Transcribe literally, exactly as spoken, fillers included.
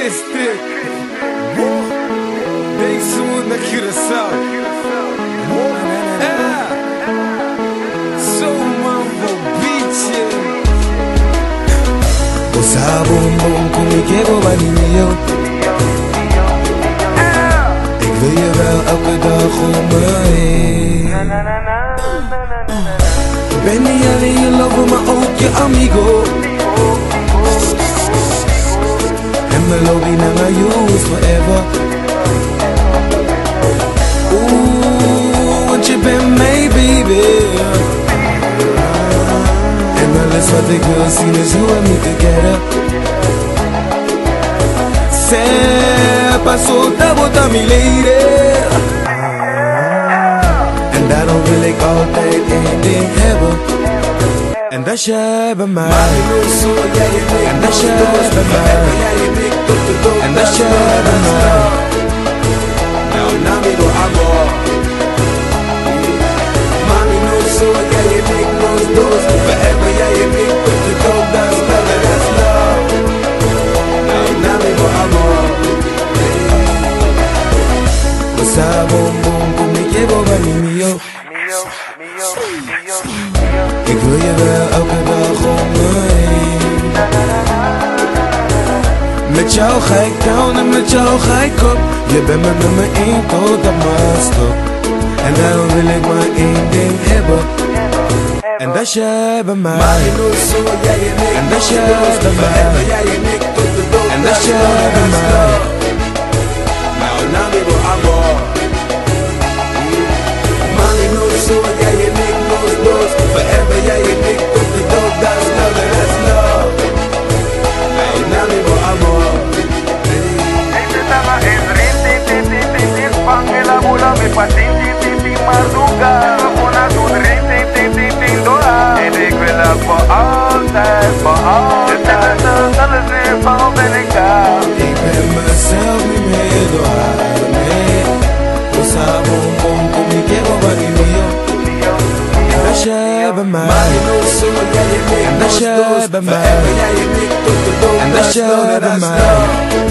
triste. Deze moet naar Curaçao. Ah, so mambo biche. O sabon bom comigo baninho. Ik wil je wel elke dag om me heen. Ben niet alleen je lover, maar ook je amigo. En mijn lobby naar you is forever. Oeh, want je bent mijn baby. En alles wat ik wil zien is hoe we me together. Sepa solta bota mi lady. En daarom wil ik altijd één ding hebben. En dat je bij mij. En dat je bij mij. En dat je bij mij. Nou, nami do amor. Mami no soy, ya je make los dos. Forever, ya je make put the dog, that's love, that's love. Now, nami do amor. Sabon bom comigo baninho. Ik wil je wel elke dag om me heen. Met jou ga ik down en met jou ga ik op. Je bent mijn nummer één tot de master. En daarom wil ik maar één ding hebben. En dat is je bij mij. En dat is je bij mij. En dat is je bij mij. Nou, nami do amor. Mami no soy, ya je make los dos. Forever, ya je make put the dog, that's love, that's love. Now, nami do amor. Este estaba en rin, tin, tin, tin, tin, tin, pan en la mula, me patin, tin, tin, tin, marduga. Una doet rin, tin, tin, tin, tin, doa. En ik wil het voor altijd, voor altijd. Dus alles weer van ben ik daar. Ik ben mezelf niet meer door nee. O sabon bom comigo baninho. En dat je bij mij. En dat je bij mij. En dat je bij mij.